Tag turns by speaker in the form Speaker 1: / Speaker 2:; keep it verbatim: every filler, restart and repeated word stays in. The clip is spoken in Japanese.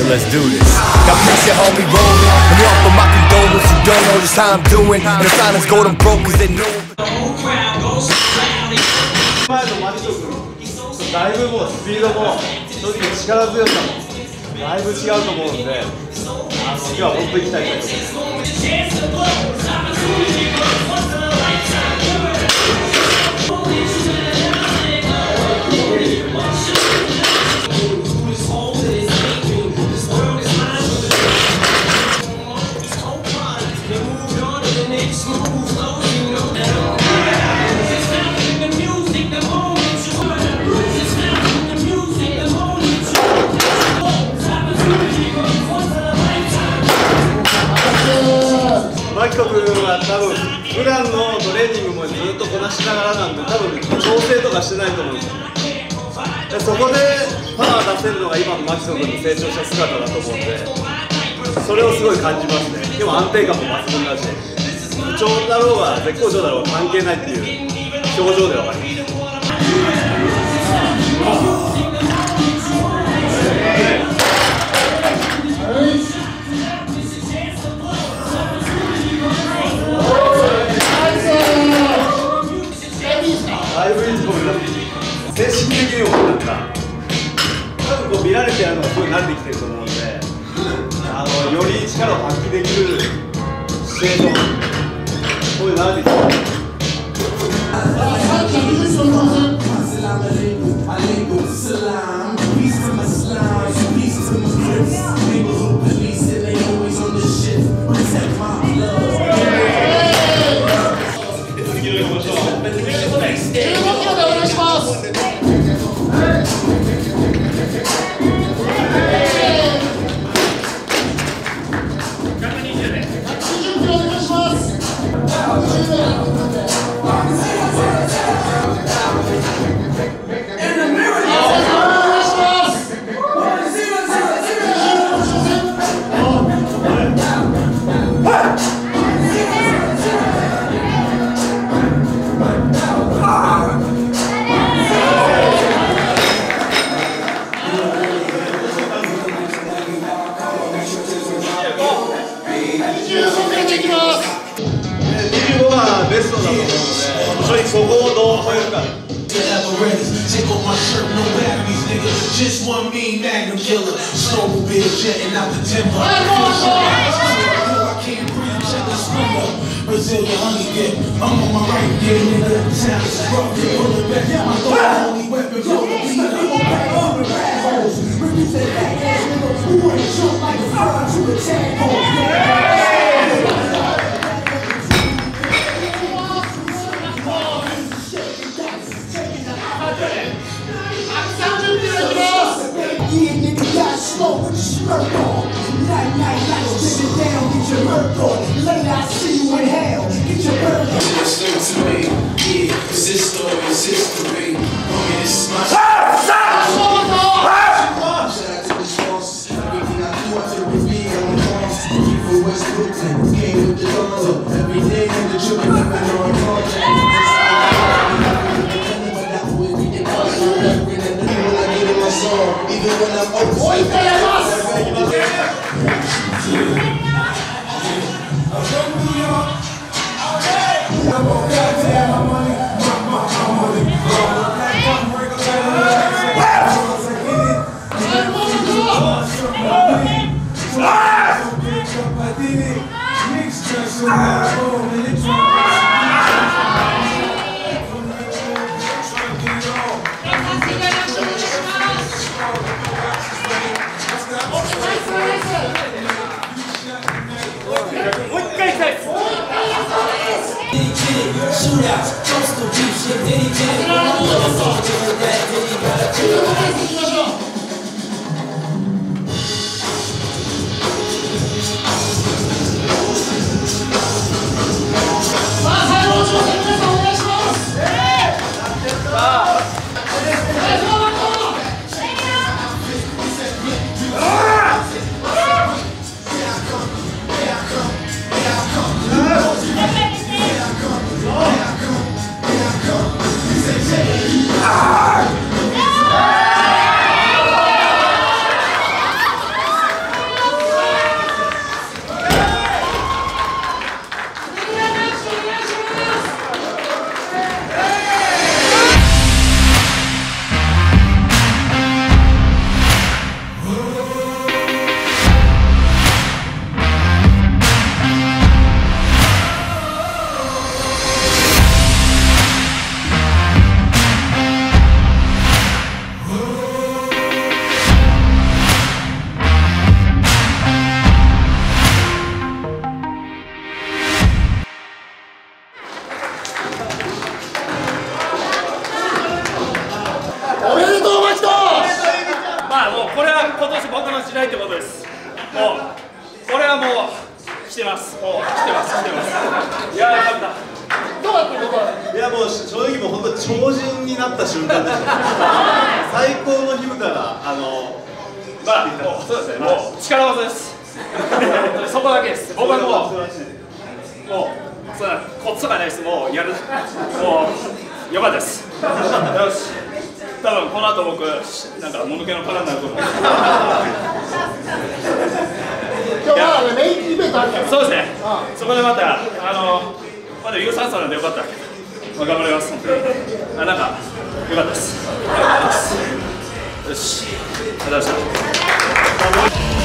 Speaker 1: so let's do this. God bless your homie rolling. Let me offer my condolence. You don't know just how I'm doing. And the silence golden broke cause they know.
Speaker 2: 前のマキト君、だいぶもうスピードも正直力強さもだいぶ違うと思うので、あの今日は本当に期待したいと思います。マキト君は多分普段のトレーニングもずっとこなしながらなんで、多分調整とかしてないと思うんですよ。でそこでパワー出せるのが今のマキト君の成長した姿だと思うんで、それをすごい感じますね。でも安定感も抜群だし、不調だろうが絶好調だろうが関係ないっていう表情で分かります。だいぶいいと思います。精神的にもなんか多分こう見られてやるのがすごい慣れてきてると思うんで、あのより力を発揮できる姿勢とこういう慣れてきてる。ベストだと思うので、正直ここをどう超えるか。
Speaker 3: Ah! しないってことです。もうこれはもう来てます。もう来てます来てます。いやーよかった。
Speaker 2: どうだったこと。いやもう正直もう本当超人になった瞬間でした。最高の日からあの
Speaker 3: まあもうそうですね。もう力技です。そこだけです。僕はもうもうそうだコツとかないです。もうやる。もうよかったです。よし。多分この後僕なんかもぬけの殻になると思う。
Speaker 4: 今日はメインイベントあるから。
Speaker 3: そうですね。そこでまたあのまだ有酸素なんでよかった。まあ頑張ります。あなんかよかったです。よし。ありがとうございました。